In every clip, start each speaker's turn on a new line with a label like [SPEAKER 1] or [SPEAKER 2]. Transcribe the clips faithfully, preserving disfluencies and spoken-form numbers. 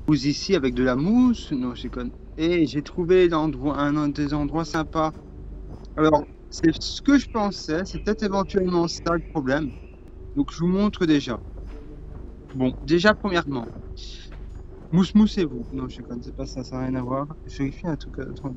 [SPEAKER 1] Mousse ici avec de la mousse. Non, je déconne. Et j'ai trouvé l'endroit, un, un des endroits sympas. Alors, c'est ce que je pensais. C'est peut-être éventuellement ça le problème. Donc, je vous montre déjà. Bon, déjà, premièrement, mousse mousse et vous. Non, je déconne, c'est pas ça, ça n'a rien à voir. Je vérifie un truc. Attendez.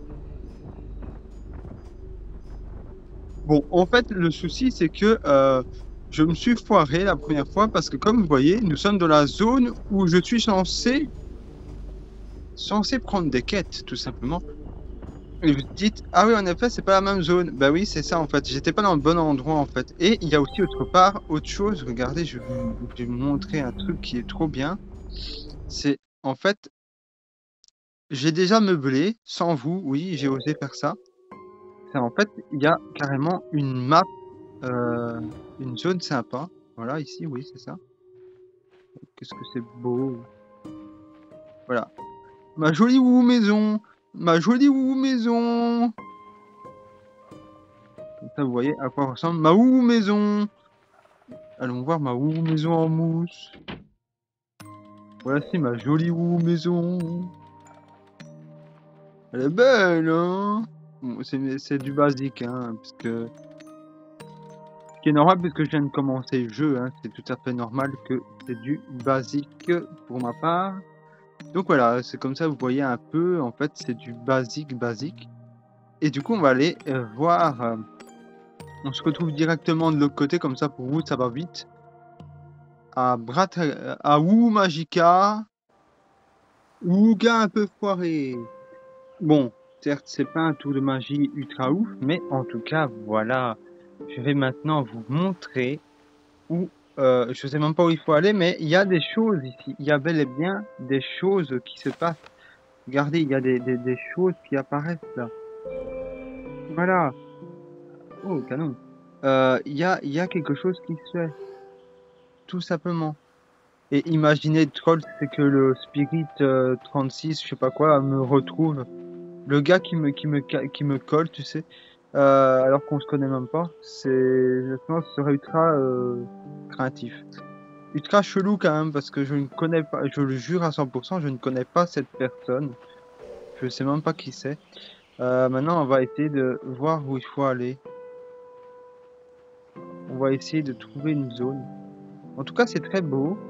[SPEAKER 1] Bon, en fait, le souci, c'est que euh, je me suis foiré la première fois parce que, comme vous voyez, nous sommes dans la zone où je suis censé, censé prendre des quêtes, tout simplement. Et vous dites, ah oui, en effet, c'est pas la même zone. Bah oui, c'est ça, en fait. J'étais pas dans le bon endroit, en fait. Et il y a aussi autre part, autre chose. Regardez, je vais vous, je vais vous montrer un truc qui est trop bien. C'est, en fait, j'ai déjà meublé, sans vous, oui, j'ai osé faire ça. C'est en fait, il y a carrément une map, euh, une zone sympa. Voilà, ici, oui, c'est ça. Qu'est-ce que c'est beau. Voilà. Ma jolie ou maison. Ma jolie ou maison. Comme ça, vous voyez à quoi ressemble ma ou maison. Allons voir ma ou maison en mousse. Voici ma jolie ou maison. Elle est belle, hein. Bon, c'est du basique, hein, parce que... Ce qui est normal, puisque je viens de commencer le jeu, hein, c'est tout à fait normal que c'est du basique pour ma part. Donc voilà, c'est comme ça, vous voyez un peu, en fait, c'est du basique, basique. Et du coup, on va aller euh, voir... Euh, on se retrouve directement de l'autre côté, comme ça, pour vous, ça va vite. À Brat... à Ou Magica. Ouga un peu foiré. Bon, certes, c'est pas un tour de magie ultra ouf, mais en tout cas, voilà. Je vais maintenant vous montrer où, euh, je sais même pas où il faut aller, mais il y a des choses ici. Il y a bel et bien des choses qui se passent. Regardez, il y a des, des, des choses qui apparaissent là. Voilà. Oh, canon. Euh, il y a, il y a quelque chose qui se fait. Tout simplement. Et imaginez, le troll, c'est que le Spirit euh, trente-six, je sais pas quoi, me retrouve. Le gars qui me, qui me, qui me colle, tu sais, euh, alors qu'on se connaît même pas, c'est, je pense, ce serait ultra euh, craintif. Ultra chelou quand même, parce que je ne connais pas, je le jure à cent pour cent, je ne connais pas cette personne. Je sais même pas qui c'est. Euh, maintenant, on va essayer de voir où il faut aller. On va essayer de trouver une zone. En tout cas, c'est très beau.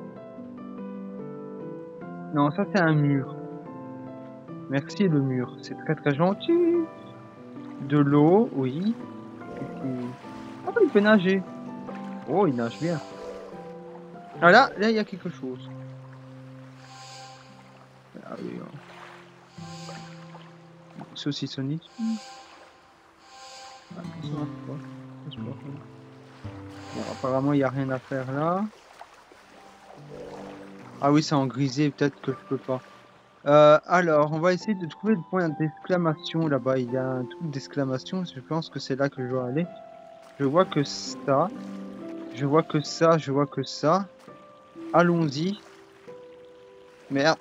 [SPEAKER 1] Non, ça c'est un mur. Merci le mur, c'est très très gentil. De l'eau, oui. Ah, il peut nager. Oh, il nage bien. Ah là, là, il y a quelque chose. Ah oui, hein. Saucissonnique. Ah, ça marche pas. Ça se passe pas. Bon, apparemment, il n'y a rien à faire là. Ah oui, c'est en grisé, peut-être que je peux pas. Euh, alors, on va essayer de trouver le point d'exclamation là-bas. Il y a un truc d'exclamation, je pense que c'est là que je dois aller. Je vois que ça. Je vois que ça, je vois que ça. Allons-y. Merde.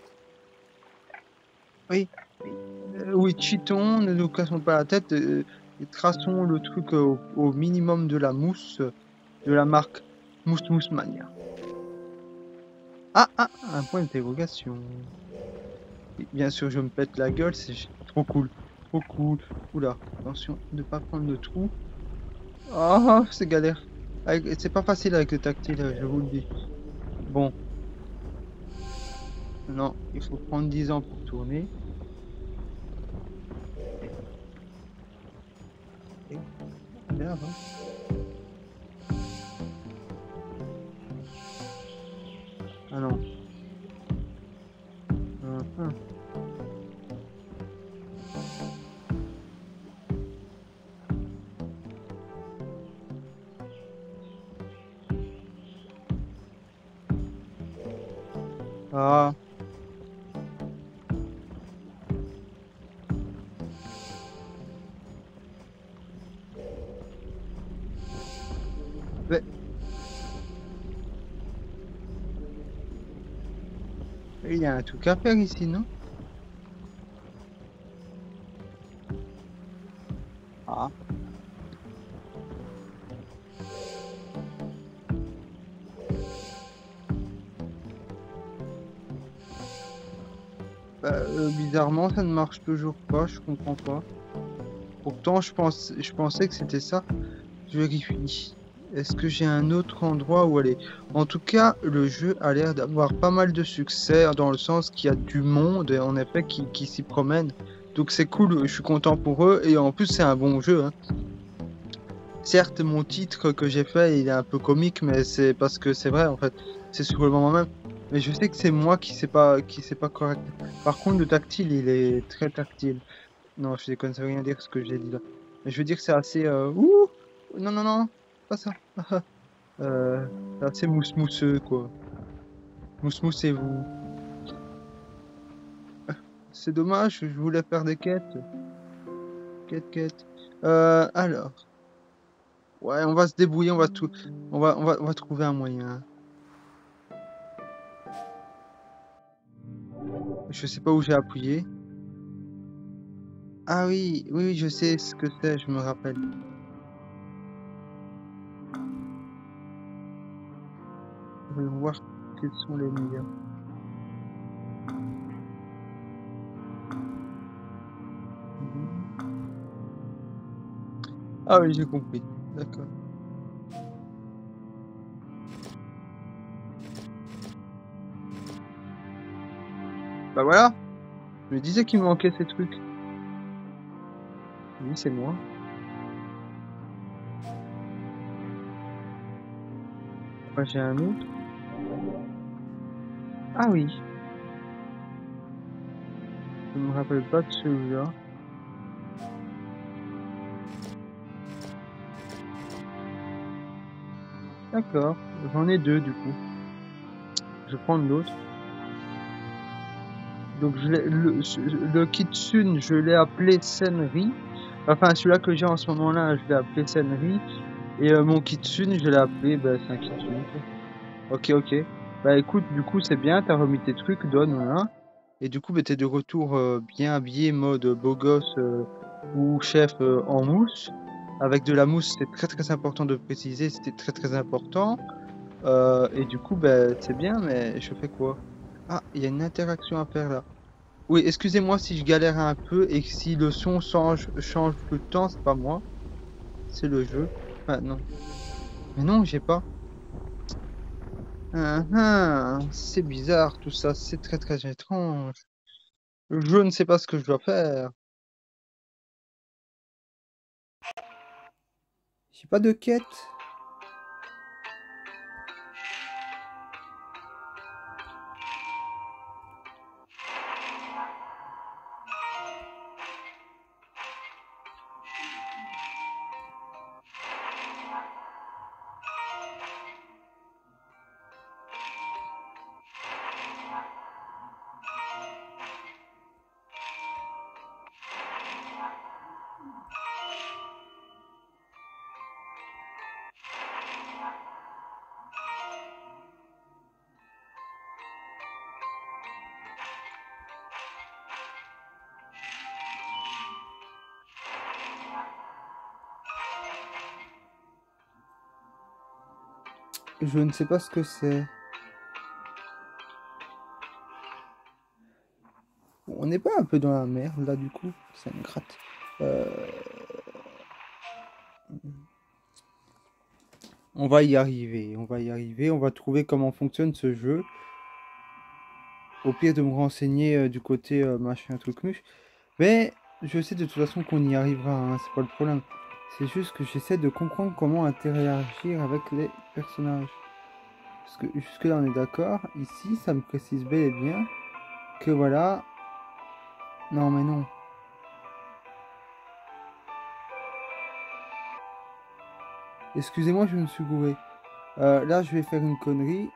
[SPEAKER 1] Oui. Euh, oui, cheatons, ne nous cassons pas la tête. Euh, et traçons le truc au, au minimum de la mousse de la marque Mousse Mousse Mania. Ah, ah, un point d'interrogation. Bien sûr, je me pète la gueule, c'est trop cool. Trop cool. Oula, attention de ne pas prendre le trou. Oh, c'est galère. C'est pas facile avec le tactile, je vous le dis. Bon. Non, il faut prendre dix ans pour tourner. Et... Merde, hein. Ah non. Uh -huh. Ah. Mais... Il y a un truc à faire ici, non? Ah. Bah, euh, bizarrement, ça ne marche toujours pas, je comprends pas. Pourtant, je pense, je pensais que c'était ça. Je vérifie. Est-ce que j'ai un autre endroit où aller? En tout cas, le jeu a l'air d'avoir pas mal de succès, dans le sens qu'il y a du monde, en effet, qui, qui s'y promène. Donc c'est cool, je suis content pour eux, et en plus c'est un bon jeu, hein. Certes, mon titre que j'ai fait, il est un peu comique, mais c'est parce que c'est vrai, en fait. C'est sur le moment même. Mais je sais que c'est moi qui sais pas, qui sais pas correct. Par contre, le tactile, il est très tactile. Non, je déconne, ça veut rien dire ce que j'ai dit là. Mais je veux dire que c'est assez... euh, Ouh! Non, non, non, pas ça. Euh, c'est assez mousse-mousseux, quoi. Mousse-moussez-vous. C'est dommage, je voulais faire des quêtes. Quête, quête. Euh, alors. Ouais, on va se débrouiller, on va tout... On va, on va, on va trouver un moyen. Je sais pas où j'ai appuyé. Ah oui, oui, oui, je sais ce que c'est, je me rappelle. Je vais voir quels sont les meilleurs. Mhm. Ah oui, j'ai compris. D'accord. Bah voilà, je me disais qu'il me manquait ces trucs. Oui, c'est moi. Moi, j'ai un autre. Ah oui, je me rappelle pas de celui-là. D'accord, j'en ai deux du coup. Je vais prendre l'autre. Donc je l'ai- le, ce- le Kitsune, je l'ai appelé Senri. Enfin, celui-là que j'ai en ce moment-là, je l'ai appelé Senri. Et euh, mon Kitsune, je l'ai appelé, bah, c'est un Kitsune, quoi. Ok, ok. Bah écoute, du coup, c'est bien, t'as remis tes trucs, donne, voilà. Et du coup, bah, t'es de retour euh, bien habillé, mode beau gosse euh, ou chef euh, en mousse. Avec de la mousse, c'est très très important de préciser, c'était très très important. Euh, et du coup, bah, c'est bien, mais je fais quoi? Ah, il y a une interaction à faire là. Oui, excusez-moi si je galère un peu et que si le son change, change tout le temps, c'est pas moi, c'est le jeu. Ah non. Mais non, j'ai pas. Ah, ah, c'est bizarre tout ça, c'est très très étrange. Je ne sais pas ce que je dois faire. J'ai pas de quête. Je ne sais pas ce que c'est. On n'est pas un peu dans la merde là du coup? Ça me gratte. Euh, On va y arriver, on va y arriver, on va trouver comment fonctionne ce jeu. Au pire de me renseigner euh, du côté euh, machin truc muche. Mais je sais de toute façon qu'on y arrivera, hein, c'est pas le problème. C'est juste que j'essaie de comprendre comment interagir avec les personnages. Parce que jusque là on est d'accord. Ici ça me précise bel et bien que voilà. Non mais non. Excusez-moi, je me suis gouré. Euh, là je vais faire une connerie.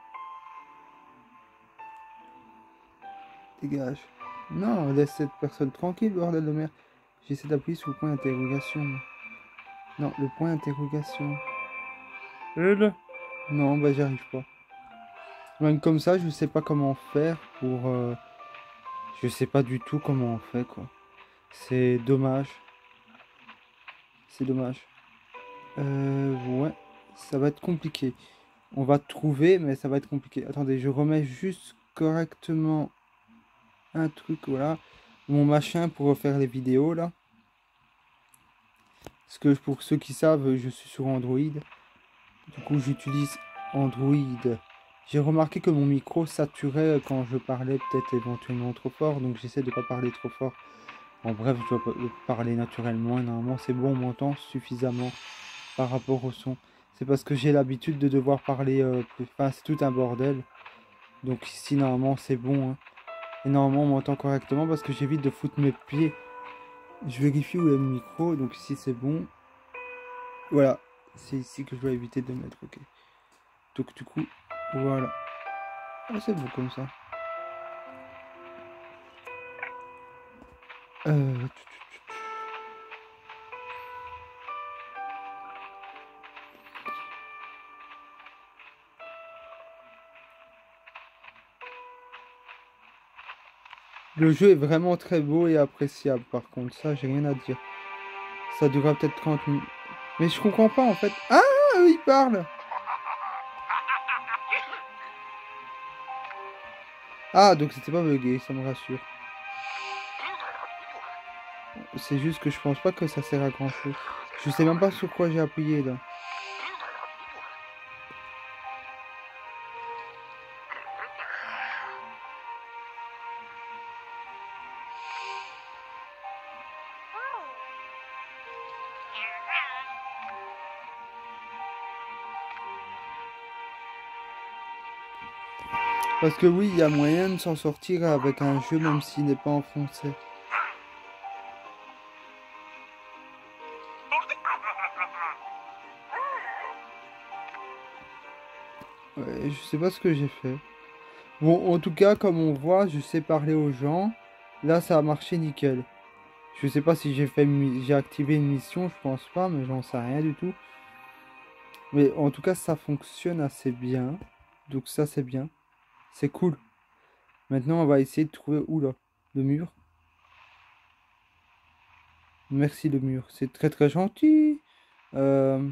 [SPEAKER 1] Dégage. Non, laisse cette personne tranquille, bordel de merde. J'essaie d'appuyer sur le point d'interrogation. Non, le point d'interrogation.
[SPEAKER 2] Elle?
[SPEAKER 1] Non, bah j'y arrive pas. Même comme ça, je sais pas comment faire pour... euh, Je sais pas du tout comment on fait, quoi. C'est dommage. C'est dommage. Euh, ouais. Ça va être compliqué. On va trouver, mais ça va être compliqué. Attendez, je remets juste correctement
[SPEAKER 3] un truc, voilà. Mon machin pour faire les vidéos, là. Parce que pour ceux qui savent, je suis sur Android. Du coup, j'utilise Android. J'ai remarqué que mon micro saturait quand je parlais peut-être éventuellement trop fort. Donc, j'essaie de ne pas parler trop fort. En bref, je dois parler naturellement. Et normalement, c'est bon, on m'entend suffisamment par rapport au son. C'est parce que j'ai l'habitude de devoir parler euh, plus. Enfin, c'est tout un bordel. Donc, ici, normalement, c'est bon. Hein. Et normalement, on m'entend correctement parce que j'évite de foutre mes pieds. Je vérifie où est le micro. Donc, ici, c'est bon. Voilà. C'est ici que je dois éviter de mettre. Ok. Donc, du coup, voilà. Ah, c'est bon comme ça. Euh... Le jeu est vraiment très beau et appréciable. Par contre, ça, j'ai rien à dire. Ça durera peut-être trente minutes. Mais je comprends pas en fait. Ah, il parle. Ah, donc c'était pas bugué, ça me rassure. C'est juste que je pense pas que ça sert à grand chose. Je sais même pas sur quoi j'ai appuyé là. Parce que oui, il y a moyen de s'en sortir avec un jeu même s'il n'est pas en français. Ouais, je sais pas ce que j'ai fait. Bon, en tout cas, comme on voit, je sais parler aux gens. Là, ça a marché nickel. Je sais pas si j'ai fait une j'ai activé une mission, je pense pas, mais j'en sais rien du tout. Mais en tout cas, ça fonctionne assez bien. Donc ça, c'est bien. C'est cool. Maintenant, on va essayer de trouver... Oula, le mur. Merci le mur, c'est très très gentil. Euh...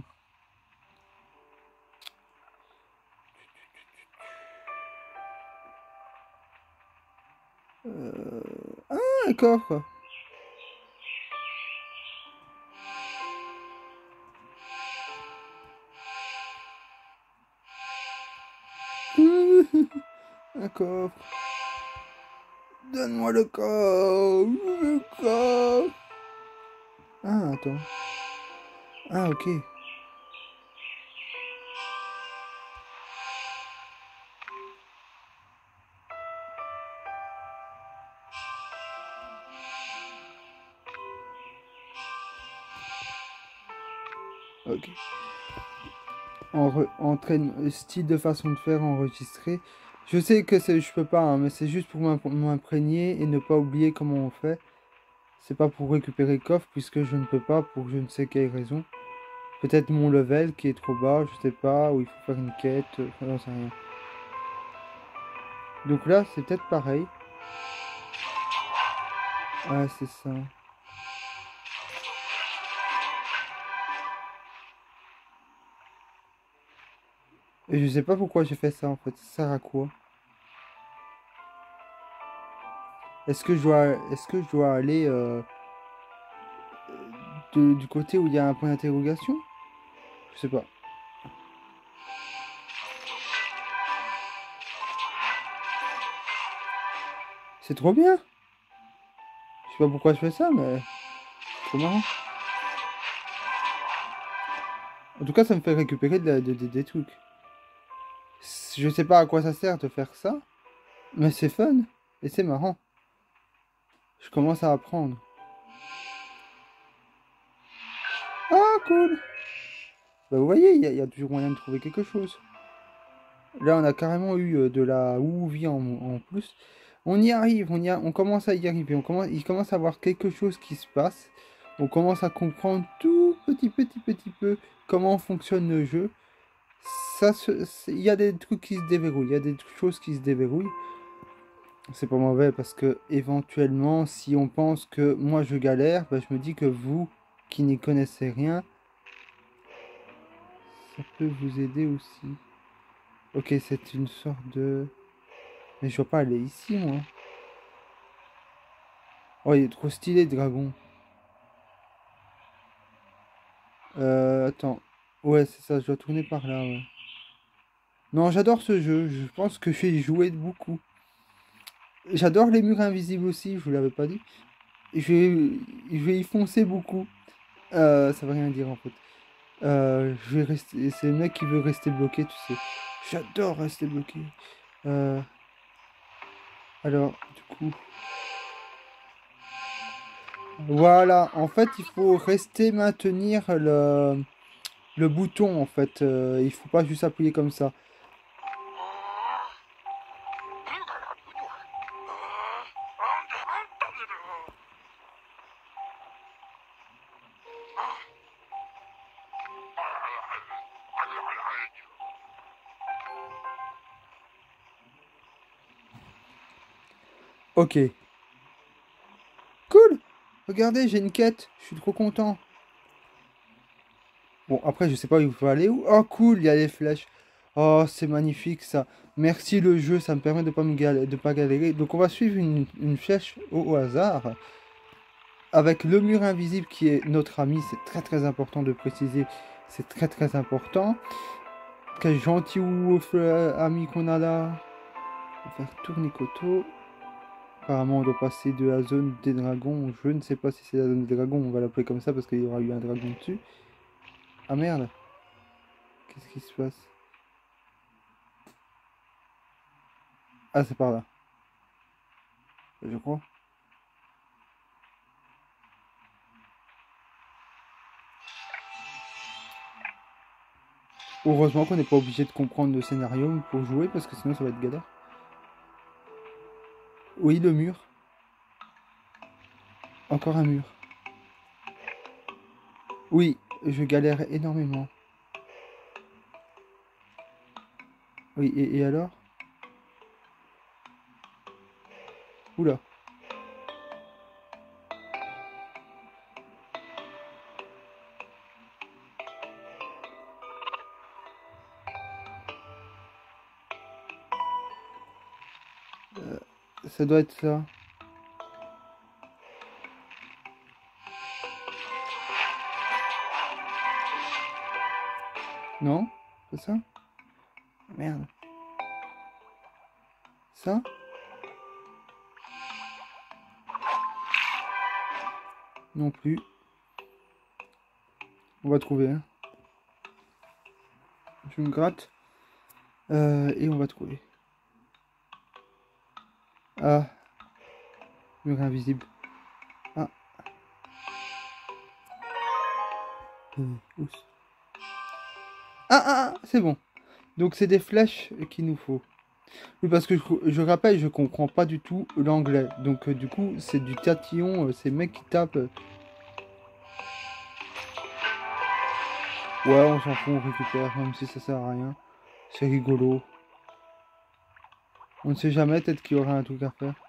[SPEAKER 3] Euh... Ah, un coffre. Un coffre. Donne-moi le coffre. Le coffre. Ah, attends. Ah, ok. Ok. En entraîne style de façon de faire enregistrer. Je sais que c'est je peux pas, hein, mais c'est juste pour m'imprégner et ne pas oublier comment on fait. C'est pas pour récupérer le coffre puisque je ne peux pas pour je ne sais quelle raison. Peut-être mon level qui est trop bas, je sais pas, ou il faut faire une quête, euh, j'en sais rien. Donc là, c'est peut-être pareil. Ah, c'est ça. Et je sais pas pourquoi j'ai fait ça en fait. Ça sert à quoi? Est-ce que je dois, est-ce que je dois aller euh, de- du côté où il y a un point d'interrogation? Je sais pas. C'est trop bien. Je sais pas pourquoi je fais ça, mais c'est trop marrant. En tout cas, ça me fait récupérer de la- de- de- des trucs. Je sais pas à quoi ça sert de faire ça, mais c'est fun et c'est marrant. Je commence à apprendre. Ah, cool. Bah, vous voyez, il y, a- il y a toujours moyen de trouver quelque chose. Là, on a carrément eu euh, de la ouvie en, en plus. On y arrive, on, y a, on commence à y arriver. On commence, il commence à avoir quelque chose qui se passe. On commence à comprendre tout petit, petit, petit peu comment fonctionne le jeu. Ça, se- c'est- il y a des trucs qui se déverrouillent. Il y a des choses qui se déverrouillent. C'est pas mauvais parce que éventuellement, si on pense que moi je galère, bah, je me dis que vous qui n'y connaissez rien, ça peut vous aider aussi. Ok, c'est une sorte de... Mais je vois pas aller ici, moi. Oh, il est trop stylé, le dragon. Euh, attends. Ouais, c'est ça, je dois tourner par là, ouais. Non, j'adore ce jeu. Je pense que je vais y jouer beaucoup. J'adore les murs invisibles aussi, je vous l'avais pas dit. Je vais, je vais y foncer beaucoup. Euh, ça veut rien dire en fait. Euh, je vais rester. C'est le mec qui veut rester bloqué, tu sais. J'adore rester bloqué. Euh, alors, du coup. Voilà, en fait, il faut rester maintenir le, le bouton en fait. Euh, il faut pas juste appuyer comme ça. Ok. Cool! Regardez, j'ai une quête. Je suis trop content. Bon, après, je sais pas où il faut aller. Où. Oh, cool, il y a les flèches. Oh, c'est magnifique ça. Merci le jeu, ça me permet de pas me gal- de pas galérer. Donc, on va suivre une, une flèche au, au hasard. Avec le mur invisible qui est notre ami. C'est très très important de préciser. C'est très très important. Quel gentil ou euh, ami qu'on a là. On va faire tourner Koto. Apparemment, on doit passer de la zone des dragons. Je ne sais pas si c'est la zone des dragons. On va l'appeler comme ça parce qu'il y aura eu un dragon dessus. Ah merde. Qu'est-ce qui se passe? Ah, c'est par là. Je crois. Heureusement qu'on n'est pas obligé de comprendre le scénario pour jouer parce que sinon ça va être galère. Oui, le mur. Encore un mur. Oui, je galère énormément. Oui, et, et alors? Oula. Euh, ça doit être ça. Non? C'est ça? Merde. Ça? Non plus. On va trouver. Hein. Je me gratte. Euh, et on va trouver. Ah. Mur invisible. Ah. Euh, ah, ah, ah, c'est bon. Donc c'est des flèches qu'il nous faut. Oui, parce que je, je rappelle, je comprends pas du tout l'anglais. Donc euh, du coup, c'est du tatillon, euh, ces mecs qui tapent. euh. Ouais, on s'en fout, on récupère, même si ça sert à rien. C'est rigolo. On ne sait jamais, peut-être qu'il y aura un truc à faire.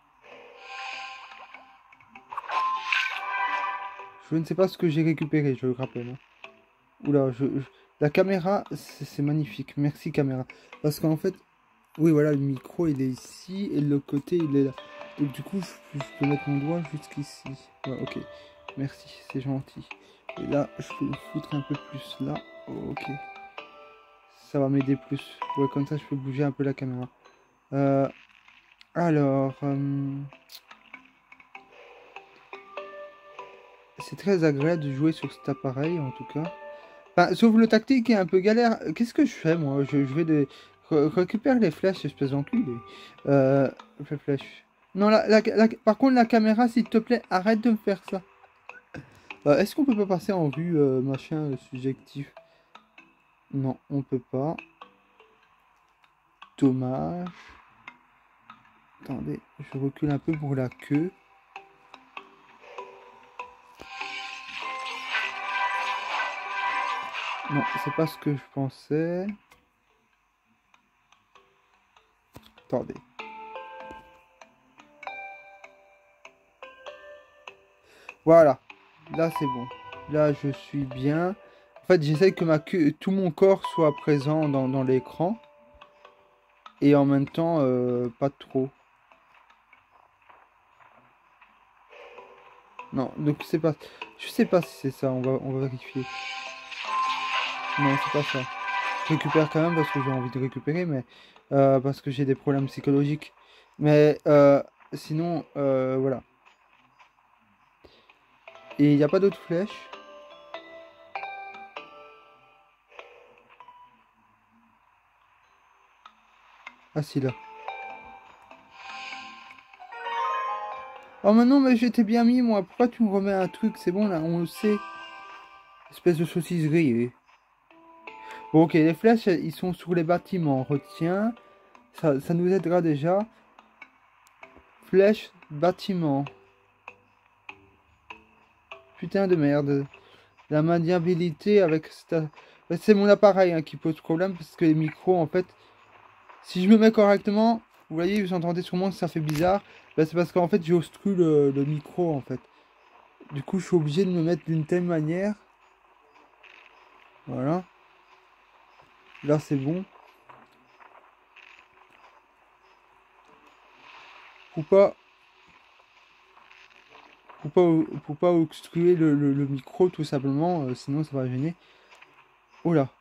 [SPEAKER 3] Je ne sais pas ce que j'ai récupéré, je le rappelle. Hein. Oula, je, je- la caméra, c'est magnifique. Merci caméra. Parce qu'en fait, oui, voilà, le micro, il est ici, et le côté, il est là. Donc du coup, je, je peux mettre mon doigt jusqu'ici. Ouais, ok. Merci, c'est gentil. Et là, je peux le foutre un peu plus là. Oh, ok. Ça va m'aider plus. Ouais, comme ça, je peux bouger un peu la caméra. Euh, alors... euh, c'est très agréable de jouer sur cet appareil, en tout cas. Enfin, sauf le tactique qui est un peu galère. Qu'est-ce que je fais, moi? Je, je vais de... Re- récupère les flèches, espèce d'enculé. Euh... Les flèches. Non, la, la- la- par contre, la caméra, s'il te plaît, arrête de me faire ça. Euh, est-ce qu'on peut pas passer en vue, euh, machin, euh, subjectif? Non, on peut pas. Dommage. Attendez, je recule un peu pour la queue. Non, c'est pas ce que je pensais. Attendez. Voilà. Là, c'est bon. Là, je suis bien. En fait, j'essaye que ma queue, tout mon corps soit présent dans, dans l'écran. Et en même temps, euh, pas trop. Non, donc c'est pas... Je sais pas si c'est ça, on va, on va vérifier. Non, c'est pas ça. Je récupère quand même parce que j'ai envie de récupérer, mais... euh, parce que j'ai des problèmes psychologiques. Mais euh, sinon, euh, voilà. Et il n'y a pas d'autres flèches. Ah si, là. Oh mais non, mais j'étais bien mis, moi. Pourquoi tu me remets un truc? C'est bon, là, on le sait. Espèce de saucisse grillée. Bon, ok, les flèches, ils sont sur les bâtiments. Retiens. Ça, ça nous aidera déjà. Flèche, bâtiment. Putain de merde. La maniabilité avec... cette- C'est mon appareil hein, qui pose problème parce que les micros, en fait... Si je me mets correctement, vous voyez, vous entendez sûrement que ça fait bizarre. Bah, c'est parce qu'en fait, j'ai obstrué le, le micro, en fait. Du coup, je suis obligé de me mettre d'une telle manière. Voilà. Là, c'est bon. Pour pas... Pour pas, pour pas obstruer le, le- le micro, tout simplement. euh, sinon, ça va gêner. Oh là.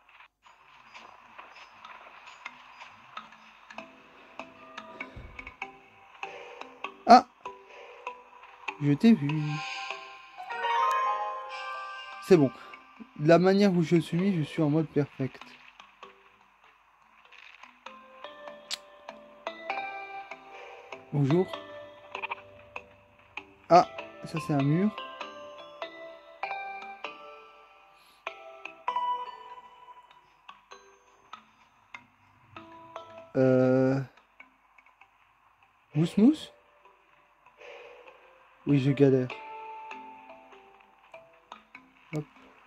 [SPEAKER 3] Ah! Je t'ai vu. C'est bon. De la manière où je suis mis, je suis en mode perfect. Bonjour. Ah, ça c'est un mur. Euh... Mousse mousse? Oui, je galère. Hop.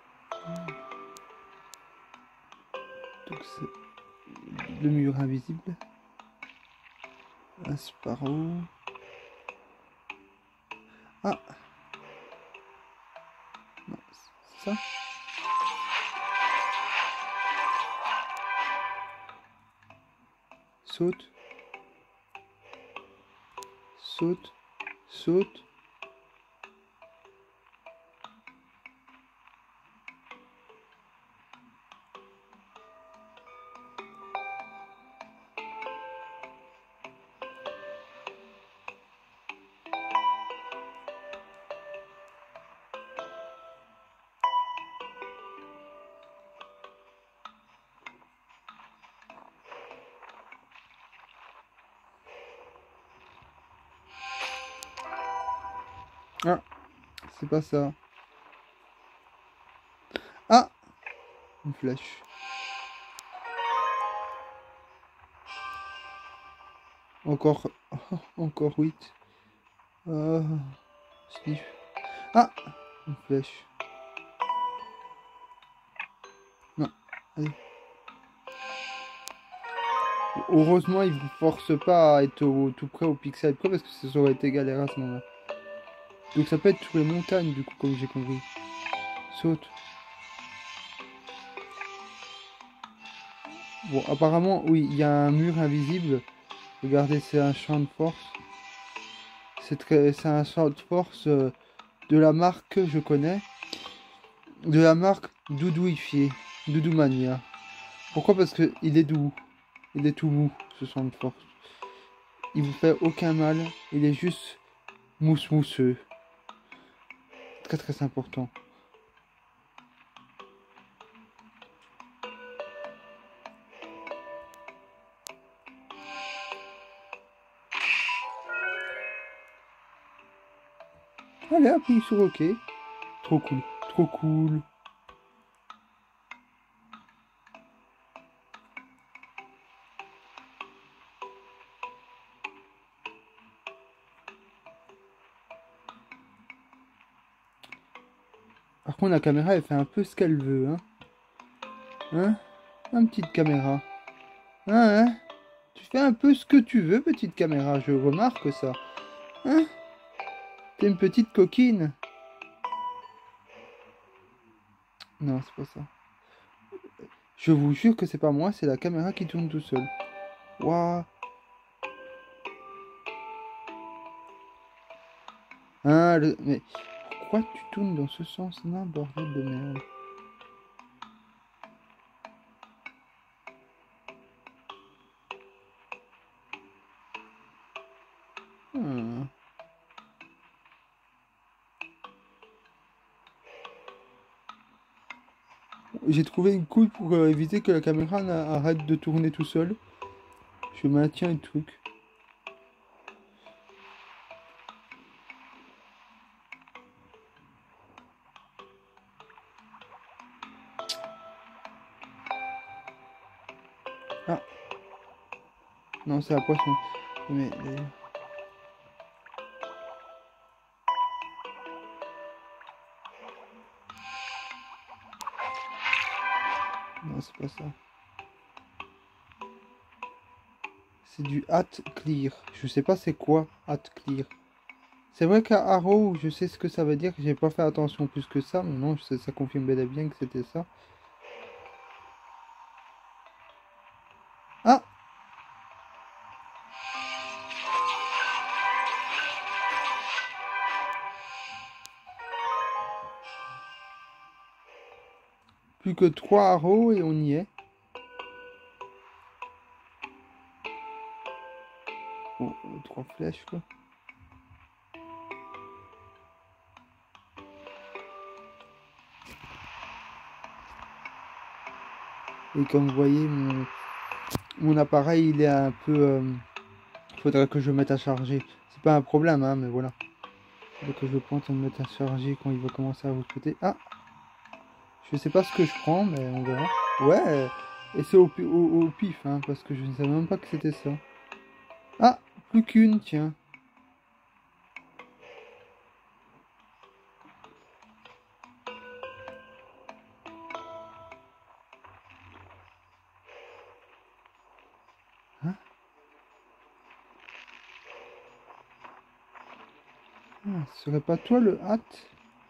[SPEAKER 3] Donc c'est le mur invisible. Un Sparrow. Ah, non, c'est ça. Saute. Saute. Saute. Ah, c'est pas ça. Ah, une flèche. Encore, oh, encore huit. Ah, sniff. Ah, une flèche. Non, allez. Heureusement, il vous force pas à être au- tout près au pixel près parce que ça aurait été galère à ce moment-là. Donc ça peut être sur les montagnes du coup, comme j'ai compris. Saute. Bon, apparemment, oui, il y a un mur invisible. Regardez, c'est un champ de force. C'est très, c'est un champ de force euh, de la marque que je connais. De la marque Doudouifié. Doudoumania. Pourquoi? Parce que il est doux. Il est tout mou, ce champ de force. Il vous fait aucun mal. Il est juste mousse mousseux. Très très important. Allez, appuie sur OK. Trop cool. Trop cool. Par contre, la caméra, elle fait un peu ce qu'elle veut, hein. Hein? Une petite caméra. Hein, hein? Tu fais un peu ce que tu veux, petite caméra, je remarque ça. Hein? T'es une petite coquine. Non, c'est pas ça. Je vous jure que c'est pas moi, c'est la caméra qui tourne tout seul. Waouh. Hein, le... mais pourquoi tu tournes dans ce sens-là, bordel de merde? Hmm. J'ai trouvé une couille pour euh, éviter que la caméra n'a- arrête de tourner tout seul. Je maintiens le truc. Ah, non, c'est la poisson. Mais... euh, Non, c'est pas ça. C'est du hat clear. Je sais pas c'est quoi hat clear. C'est vrai qu'à Arrow, je sais ce que ça veut dire. J'ai pas fait attention plus que ça. Mais non, ça, ça confirme bel et bien que c'était ça. Ah! Plus que trois Arrows et on y est. Bon, euh, trois flèches quoi. Et comme vous voyez, mon, mon appareil il est un peu... euh, faudrait que je mette à charger. C'est pas un problème, hein, mais voilà. Faudrait que je pense à me mettre à charger quand il va commencer à recruter. Ah! Je sais pas ce que je prends, mais on verra. Ouais! Et c'est au, pi- au, au pif, hein, parce que je ne savais même pas que c'était ça. Ah! Plus qu'une, tiens. Hein? Ah, ce serait pas toi le hâte?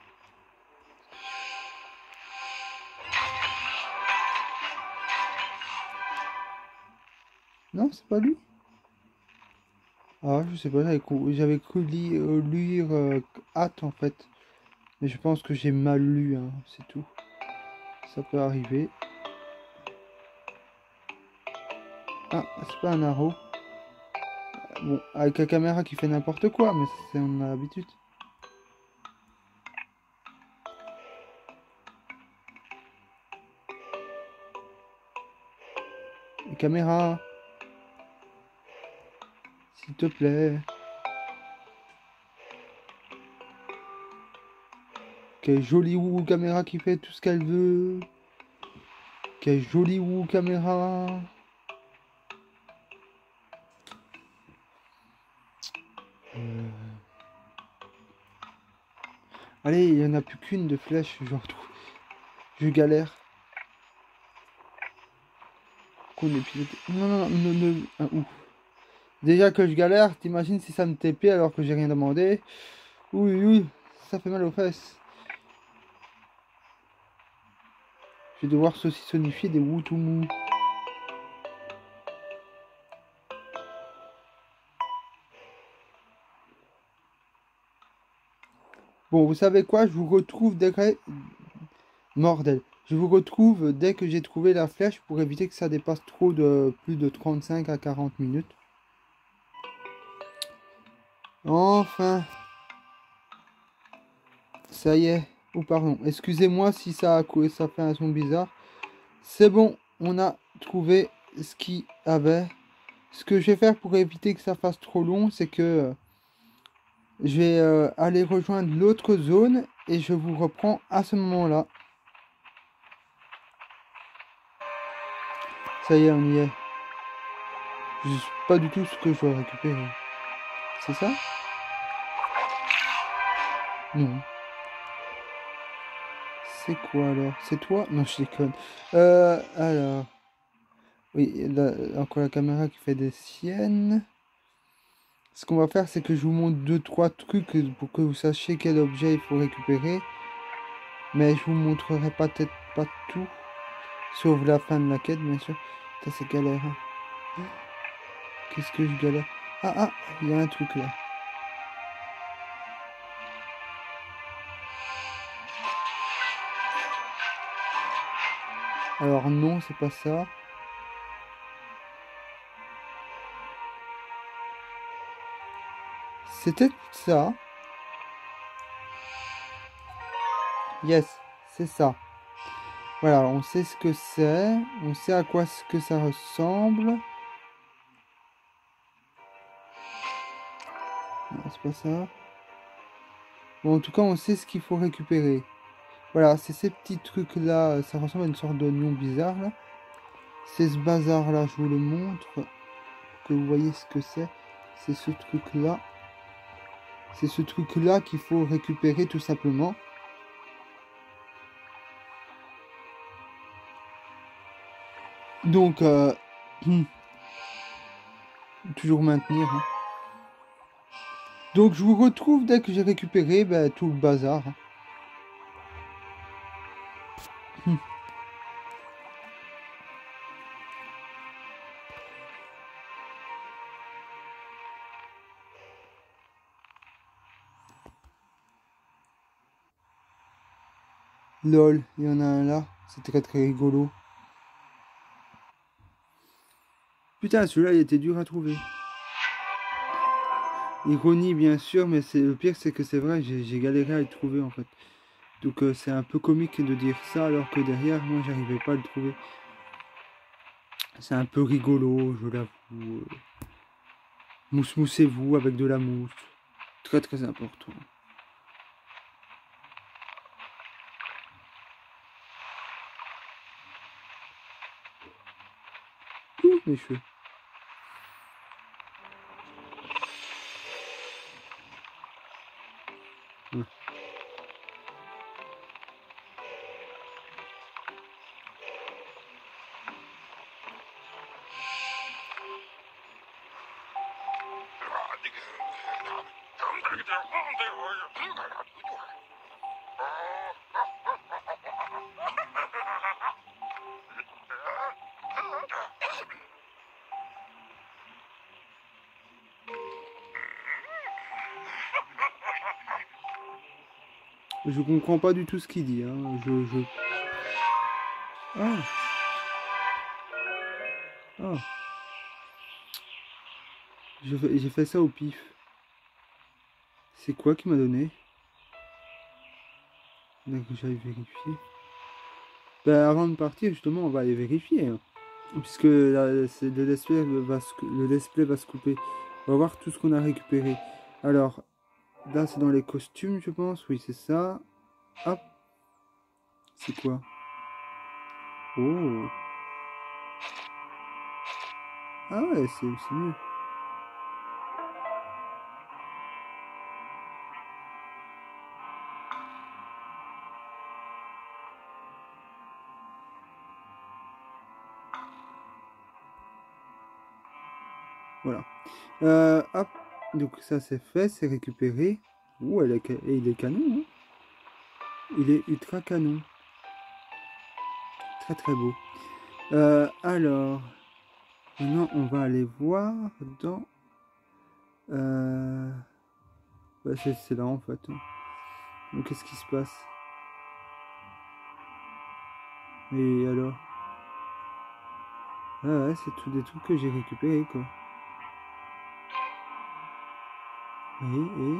[SPEAKER 3] Non, c'est pas lui? Ah, je sais pas, j'avais cru, j'avais cru li- euh, lire euh, hâte en fait. Mais je pense que j'ai mal lu, hein, c'est tout. Ça peut arriver. Ah, c'est pas un arrow. Bon, avec la caméra qui fait n'importe quoi, mais c'est on a l'habitude. Caméra, s'il te plaît. Quelle jolie ou caméra qui fait tout ce qu'elle veut. Quelle jolie ou caméra. Euh. Allez, il n'y en a plus qu'une de flèche, genre tout. Je galère. Qu'on est piloté. Non, non, non, non, non. Ah, ouf. Déjà que je galère, t'imagines si ça me T P alors que j'ai rien demandé. Oui, oui, ça fait mal aux fesses. Je vais devoir saucissonifier des Wutumu. Bon, vous savez quoi? Je vous retrouve dès que... Mordel. Je vous retrouve dès que j'ai trouvé la flèche pour éviter que ça dépasse trop de plus de trente-cinq à quarante minutes. Enfin. Ça y est. Oh pardon. Excusez-moi si ça, a cou- ça fait un son bizarre. C'est bon. On a trouvé ce qu'il y avait. Ce que je vais faire pour éviter que ça fasse trop long, c'est que euh, je vais euh, aller rejoindre l'autre zone et je vous reprends à ce moment-là. Ça y est, on y est. Je sais pas du tout ce que je dois récupérer. C'est ça? Non. C'est quoi alors? C'est toi? Non, je déconne. Euh, alors. Oui, là, encore la caméra qui fait des siennes. Ce qu'on va faire, c'est que je vous montre deux trois trucs pour que vous sachiez quel objet il faut récupérer. Mais je vous montrerai peut-être pas tout. Sauf la fin de la quête, bien sûr. Ça, c'est galère. Hein. Qu'est-ce que je galère? Ah, ah, il y a un truc là. Alors non, c'est pas ça. C'était ça. Yes, c'est ça. Voilà, on sait ce que c'est. On sait à quoi ce que ça ressemble. Non, c'est pas ça. Bon, en tout cas, on sait ce qu'il faut récupérer. Voilà, c'est ces petits trucs-là. Ça ressemble à une sorte d'oignon bizarre, là. C'est ce bazar-là, je vous le montre. Pour que vous voyez ce que c'est. C'est ce truc-là. C'est ce truc-là qu'il faut récupérer, tout simplement. Donc, euh, toujours maintenir. Hein. Donc, je vous retrouve dès que j'ai récupéré ben, tout le bazar. Hein. Lol, il y en a un là. C'est très très rigolo. Putain, celui-là, il était dur à trouver. Ironie, bien sûr, mais c'est le pire, c'est que c'est vrai, j'ai galéré à le trouver, en fait. Donc, euh, c'est un peu comique de dire ça, alors que derrière, moi, j'arrivais pas à le trouver. C'est un peu rigolo, je l'avoue. Euh... Mousse-moussez-vous avec de la mousse. Très, très important. Ouh, mes cheveux. Ouais. Je comprends pas du tout ce qu'il dit. Hein. Je, je... Ah. Ah. J'ai fait ça au pif. C'est quoi qui m'a donné? D'accord, j'aille vérifier. Ben, avant de partir, justement, on va aller vérifier. Hein. Puisque là, le, display va se, le display va se couper. On va voir tout ce qu'on a récupéré. Alors, là, c'est dans les costumes, je pense. Oui, c'est ça. Hop. C'est quoi? Oh. Ah ouais, c'est mieux. Voilà. Euh, hop. Donc ça c'est fait, c'est récupéré. Ouh, elle est, et il est canon. Hein. Il est ultra canon. Très très beau. Euh, alors, maintenant on va aller voir dans... Euh... Bah, c'est là en fait. Donc qu'est-ce qui se passe? Et alors? Ah ouais, c'est tout des trucs que j'ai récupérés quoi. Et, et...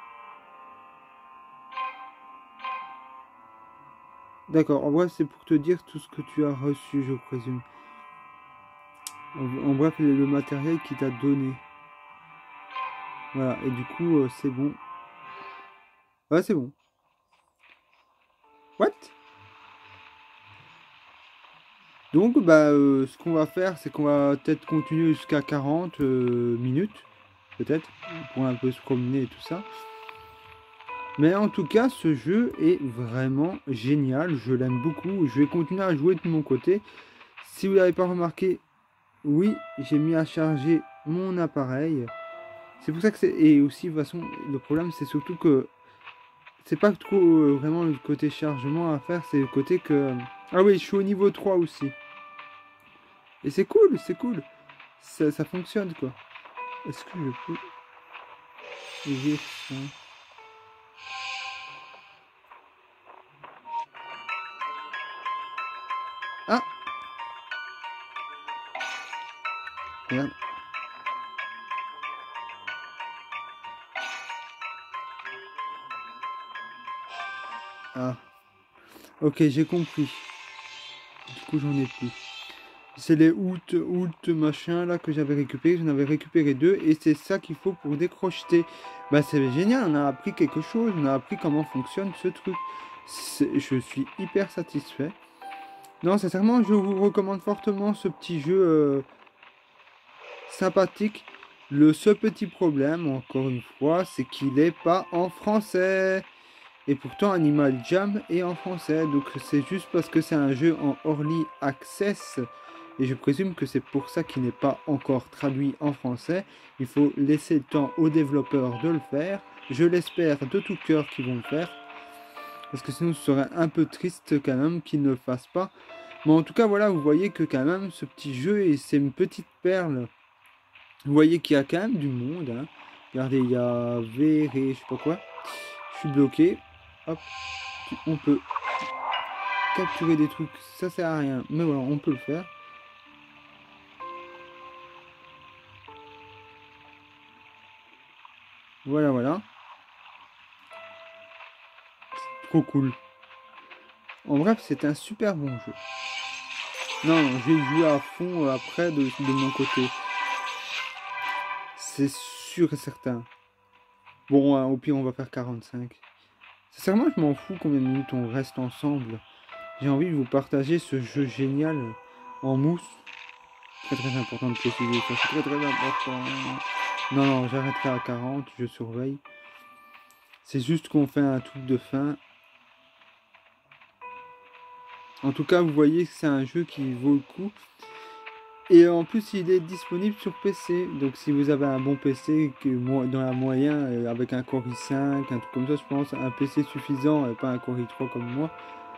[SPEAKER 3] D'accord, en bref, c'est pour te dire tout ce que tu as reçu, je présume. En, en bref, le, le matériel qu'il t'a donné. Voilà, et du coup, euh, c'est bon. Ouais, c'est bon. What? Donc, bah, euh, ce qu'on va faire, c'est qu'on va peut-être continuer jusqu'à quarante euh, minutes, peut-être, pour un peu se promener et tout ça. Mais en tout cas, ce jeu est vraiment génial, je l'aime beaucoup, je vais continuer à jouer de mon côté. Si vous n'avez pas remarqué, oui, j'ai mis à charger mon appareil. C'est pour ça que c'est... Et aussi, de toute façon, le problème, c'est surtout que c'est pas trop euh, vraiment le côté chargement à faire, c'est le côté que... Ah oui, je suis au niveau trois aussi. Et c'est cool, c'est cool. Ça, ça fonctionne, quoi. Est-ce que je peux... ouvrir ça? Ah! Merde. Ah. Ok, j'ai compris. Du coup, j'en ai plus. C'est les out, out machin là que j'avais récupéré. J'en avais récupéré deux et c'est ça qu'il faut pour décrocheter. Bah c'est génial, on a appris quelque chose, on a appris comment fonctionne ce truc. Je suis hyper satisfait. Non, sincèrement, je vous recommande fortement ce petit jeu euh, sympathique. Le seul petit problème, encore une fois, c'est qu'il n'est pas en français. Et pourtant, Animal Jam est en français. Donc c'est juste parce que c'est un jeu en early access. Et je présume que c'est pour ça qu'il n'est pas encore traduit en français. Il faut laisser le temps aux développeurs de le faire. Je l'espère de tout cœur qu'ils vont le faire. Parce que sinon ce serait un peu triste quand même qu'ils ne le fassent pas. Mais en tout cas, voilà, vous voyez que quand même ce petit jeu, et c'est une petite perle. Vous voyez qu'il y a quand même du monde. Hein. Regardez, il y a Véré, je sais pas quoi. Je suis bloqué. Hop, on peut capturer des trucs. Ça sert à rien. Mais voilà, on peut le faire. Voilà, voilà. Trop cool. En bref, c'est un super bon jeu. Non, non, j'ai joué à fond euh, après de, de mon côté. C'est sûr et certain. Bon, hein, au pire, on va faire quarante-cinq. Sincèrement, je m'en fous combien de minutes on reste ensemble. J'ai envie de vous partager ce jeu génial en mousse. Très très important de préciser ça. C'est très très important. Non, non, j'arrêterai à quarante, je surveille. C'est juste qu'on fait un truc de fin. En tout cas, vous voyez que c'est un jeu qui vaut le coup. Et en plus, il est disponible sur P C. Donc si vous avez un bon P C, que, dans la moyenne, avec un Core i cinq, un truc comme ça, je pense, un P C suffisant, et pas un Core i trois comme moi.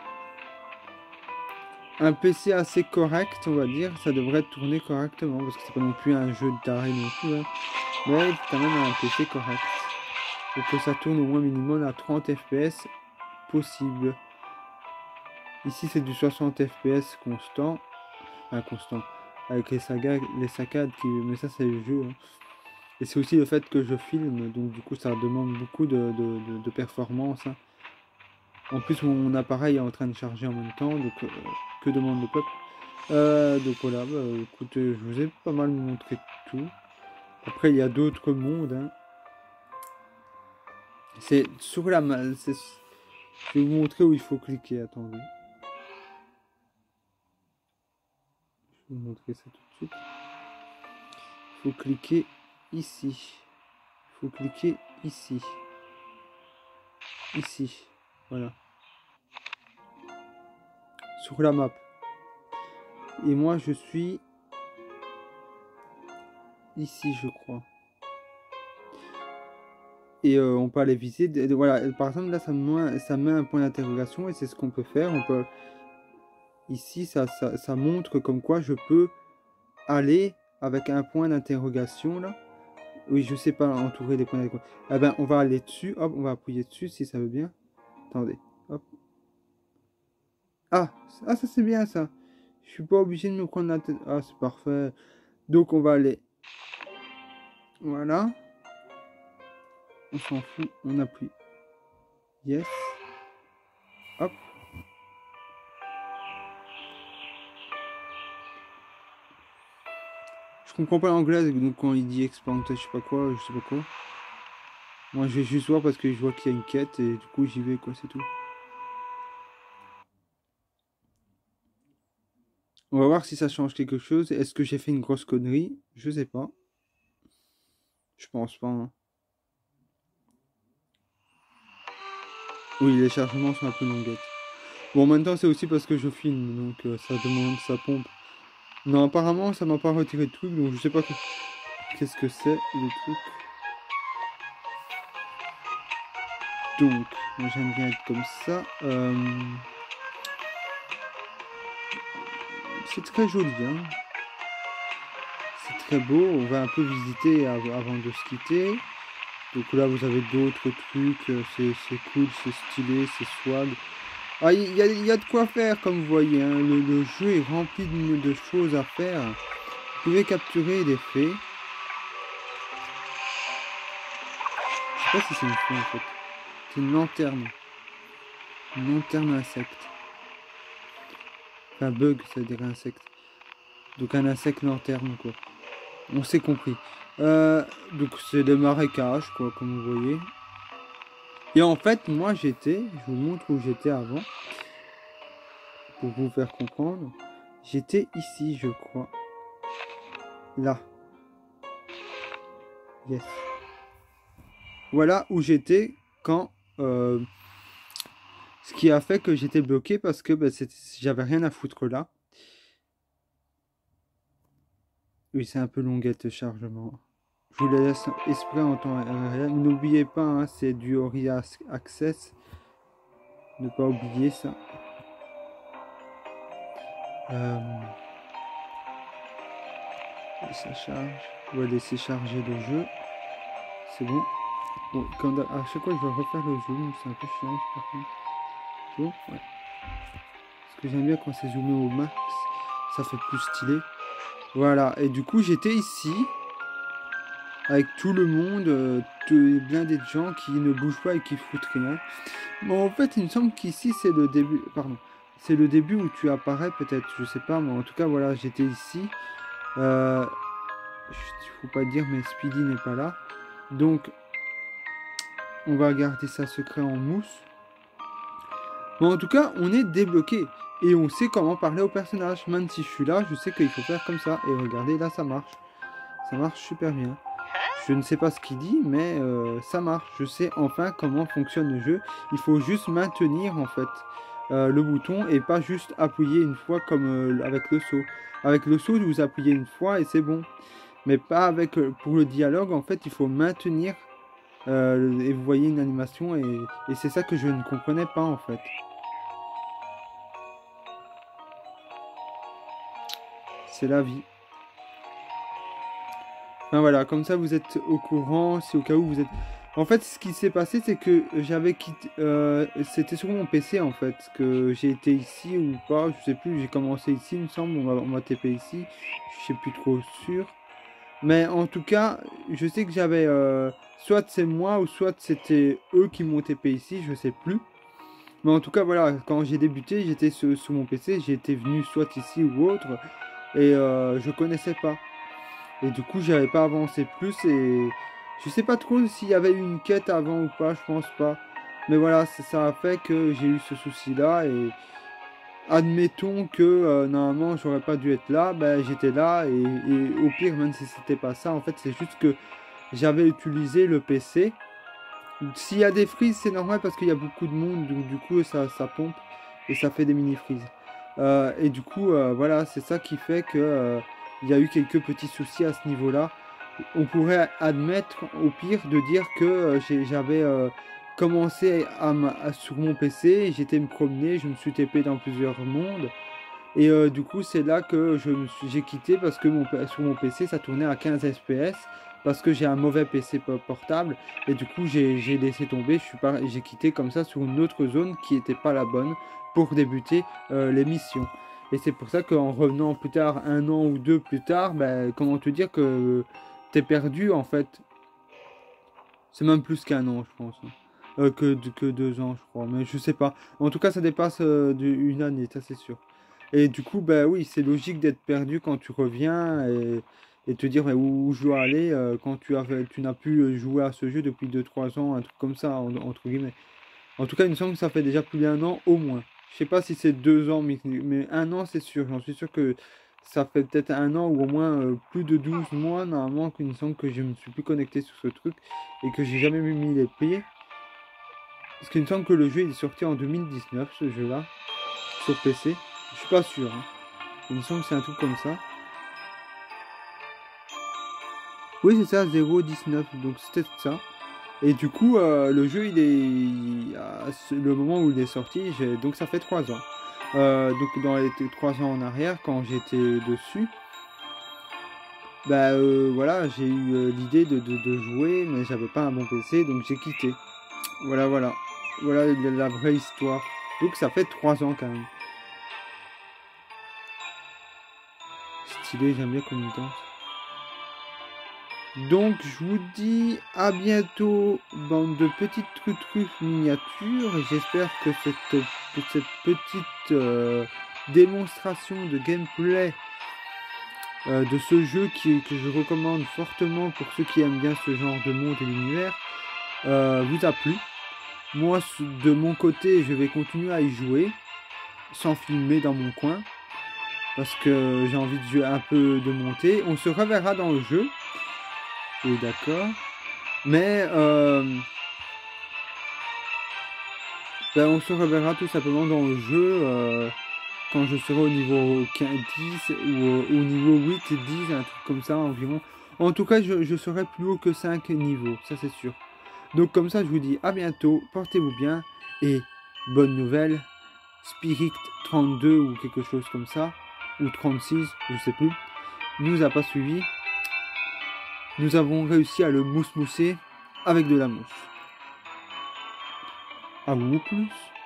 [SPEAKER 3] Un P C assez correct, on va dire, ça devrait tourner correctement. Parce que c'est pas non plus un jeu de taré non plus. Hein. Mais quand même un P C correct. Pour que ça tourne au moins minimum à trente F P S possible. Ici c'est du soixante F P S constant. Enfin constant. Avec les sagas, les saccades qui. Mais ça c'est le jeu. Hein. Et c'est aussi le fait que je filme. Donc du coup ça demande beaucoup de, de, de, de performance. Hein. En plus mon appareil est en train de charger en même temps. Donc euh, que demande le peuple. Euh, donc voilà, bah, écoutez, je vous ai pas mal montré tout. Après il y a d'autres mondes. Hein. C'est sur la malle. Je vais vous montrer où il faut cliquer. Attendez. Je vais vous montrer ça tout de suite. Il faut cliquer ici. Il faut cliquer ici. Ici. Voilà. Sur la map. Et moi je suis ici je crois. Et euh, on peut aller visiter. Voilà, par exemple là ça met, ça met un point d'interrogation et c'est ce qu'on peut faire. On peut ici ça, ça, ça montre comme quoi je peux aller avec un point d'interrogation là. Oui, je sais pas entourer des points d'interrogation. Eh ben on va aller dessus. Hop, on va appuyer dessus si ça veut bien. Attendez. Hop. Ah, ah ça c'est bien ça. Je suis pas obligé de me prendre la tête. Ah c'est parfait. Donc on va aller. Voilà. On s'en fout, on appuie. Yes. Hop. Je comprends pas l'anglais, donc quand il dit expand, je sais pas quoi, je sais pas quoi. Moi je vais juste voir parce que je vois qu'il y a une quête et du coup j'y vais quoi, c'est tout. On va voir si ça change quelque chose. Est-ce que j'ai fait une grosse connerie? Je sais pas. Je pense pas. Hein. Oui, les chargements sont un peu longuettes. Bon, en même temps, c'est aussi parce que je filme, donc euh, ça demande, ça pompe. Non, apparemment, ça m'a pas retiré de truc, donc je sais pas que... qu'est-ce que c'est, le truc. Donc, moi j'aime bien être comme ça. Euh... C'est très joli, hein. C'est très beau, on va un peu visiter avant de se quitter. Donc là, vous avez d'autres trucs, c'est cool, c'est stylé, c'est swag. Ah, il y, y a de quoi faire, comme vous voyez. Hein. Le, le jeu est rempli de, de choses à faire. pouvez capturer des fées. Je sais pas si c'est une fée en fait. C'est une lanterne. Une lanterne insecte. Enfin, bug, ça veut dire insecte. Donc un insecte lanterne, quoi. On s'est compris. Euh, donc c'est des marécages, quoi, comme vous voyez. Et en fait, moi j'étais, je vous montre où j'étais avant. Pour vous faire comprendre. J'étais ici, je crois. Là. Yes. Voilà où j'étais quand... Euh, ce qui a fait que j'étais bloqué parce que bah, j'avais rien à foutre là. Oui, c'est un peu longuette le chargement. Je vous laisse exprès en temps réel. N'oubliez pas, hein, c'est du Ori Access. Ne pas oublier ça. Euh... Et ça charge. On va laisser charger le jeu. C'est bon. Bon, quand à chaque fois je vais refaire le zoom, c'est un peu chiant par contre. Bon, ouais. Parce que j'aime bien quand c'est zoomé au max, ça fait plus stylé. Voilà, et du coup j'étais ici, avec tout le monde, euh, blindé de gens qui ne bougent pas et qui foutent rien. Bon, en fait, il me semble qu'ici c'est le début, pardon, c'est le début où tu apparais peut-être, je sais pas, mais en tout cas voilà, j'étais ici. Euh, il faut pas dire, mais Speedy n'est pas là. Donc, on va garder ça secret en mousse. Bon, en tout cas, on est débloqué. Et on sait comment parler au personnage. Même si je suis là, je sais qu'il faut faire comme ça. Et regardez, là, ça marche. Ça marche super bien. Je ne sais pas ce qu'il dit, mais euh, ça marche. Je sais enfin comment fonctionne le jeu. Il faut juste maintenir, en fait, euh, le bouton et pas juste appuyer une fois comme euh, avec le saut. Avec le saut, vous appuyez une fois et c'est bon. Mais pas avec... Euh, pour le dialogue, en fait, il faut maintenir. Euh, et vous voyez une animation. Et, et c'est ça que je ne comprenais pas, en fait. C'est la vie. Enfin, voilà, comme ça vous êtes au courant, si au cas où vous êtes... En fait, ce qui s'est passé, c'est que j'avais quitté... Euh, c'était sur mon P C, en fait, que j'ai été ici ou pas, je sais plus, j'ai commencé ici, il me semble, on m'a T P ici, je sais plus trop sûr. Mais en tout cas, je sais que j'avais... Euh, soit c'est moi, ou soit c'était eux qui m'ont T P ici, je sais plus. Mais en tout cas, voilà, quand j'ai débuté, j'étais sur, sur mon P C, j'étais venu soit ici ou autre... Et euh, je connaissais pas. Et du coup, j'avais pas avancé plus. Et je sais pas trop s'il y avait eu une quête avant ou pas, je pense pas. Mais voilà, ça a fait que j'ai eu ce souci-là. Et admettons que euh, normalement, j'aurais pas dû être là. Ben, j'étais là. Et, et au pire, même si c'était pas ça, en fait, c'est juste que j'avais utilisé le P C. S'il y a des frises, c'est normal parce qu'il y a beaucoup de monde. Donc, du coup, ça, ça pompe. Et ça fait des mini-frises. Euh, et du coup, euh, voilà, c'est ça qui fait que euh, il y a eu quelques petits soucis à ce niveau-là. On pourrait admettre, au pire, de dire que euh, j'avais euh, commencé à à, sur mon P C, j'étais me promener, je me suis T P dans plusieurs mondes. Et euh, du coup, c'est là que je j'ai quitté parce que mon, sur mon P C, ça tournait à quinze F P S. Parce que j'ai un mauvais P C portable. Et du coup, j'ai laissé tomber. J'ai quitté comme ça sur une autre zone qui n'était pas la bonne pour débuter euh, les missions. Et c'est pour ça qu'en revenant plus tard, un an ou deux plus tard, ben, comment te dire que t'es perdu en fait. C'est même plus qu'un an, je pense. Hein. Euh, que, que deux ans, je crois. Mais je sais pas. En tout cas, ça dépasse euh, une année, ça c'est sûr. Et du coup, bah oui, c'est logique d'être perdu quand tu reviens et, et te dire mais où, où je dois aller euh, quand tu as tu n'as plus joué à ce jeu depuis deux trois ans, un truc comme ça, en, entre guillemets. En tout cas, il me semble que ça fait déjà plus d'un an au moins. Je sais pas si c'est deux ans, mais, mais un an, c'est sûr. J'en suis sûr que ça fait peut-être un an ou au moins euh, plus de douze mois, normalement, qu'il me semble que je me suis plus connecté sur ce truc et que j'ai jamais mis les pieds. Parce qu'il me semble que le jeu il est sorti en deux mille dix-neuf, ce jeu-là, sur P C. Je suis pas sûr. Hein. Il me semble que c'est un truc comme ça. Oui, c'est ça, zéro dix-neuf. Donc c'était ça. Et du coup, euh, le jeu, il est... À le moment où il est sorti, donc ça fait trois ans. Euh, donc dans les trois ans en arrière, quand j'étais dessus, bah euh, voilà, j'ai eu euh, l'idée de, de, de jouer, mais j'avais pas un bon P C, donc j'ai quitté. Voilà, voilà. Voilà la vraie histoire. Donc ça fait trois ans quand même. stylé, j'aime bien comme il danse. Donc je vous dis à bientôt, bande de petites trucs miniatures. J'espère que cette, cette petite euh, démonstration de gameplay euh, de ce jeu qui, que je recommande fortement pour ceux qui aiment bien ce genre de monde et d'univers euh, vous a plu. Moi de mon côté je vais continuer à y jouer sans filmer dans mon coin parce que j'ai envie de jouer un peu de monter. On se reverra dans le jeu. Oui, d'accord. Mais euh, ben, on se reverra tout simplement dans le jeu euh, quand je serai au niveau quinze, dix ou au, au niveau huit et dix, un truc comme ça environ. En tout cas, je, je serai plus haut que cinq niveaux, ça c'est sûr. Donc comme ça, je vous dis à bientôt, portez-vous bien et bonne nouvelle, Spirit trente-deux ou quelque chose comme ça, ou trente-six, je sais plus, nous a pas suivi. Nous avons réussi à le mousse-mousser avec de la mousse. À vous plus.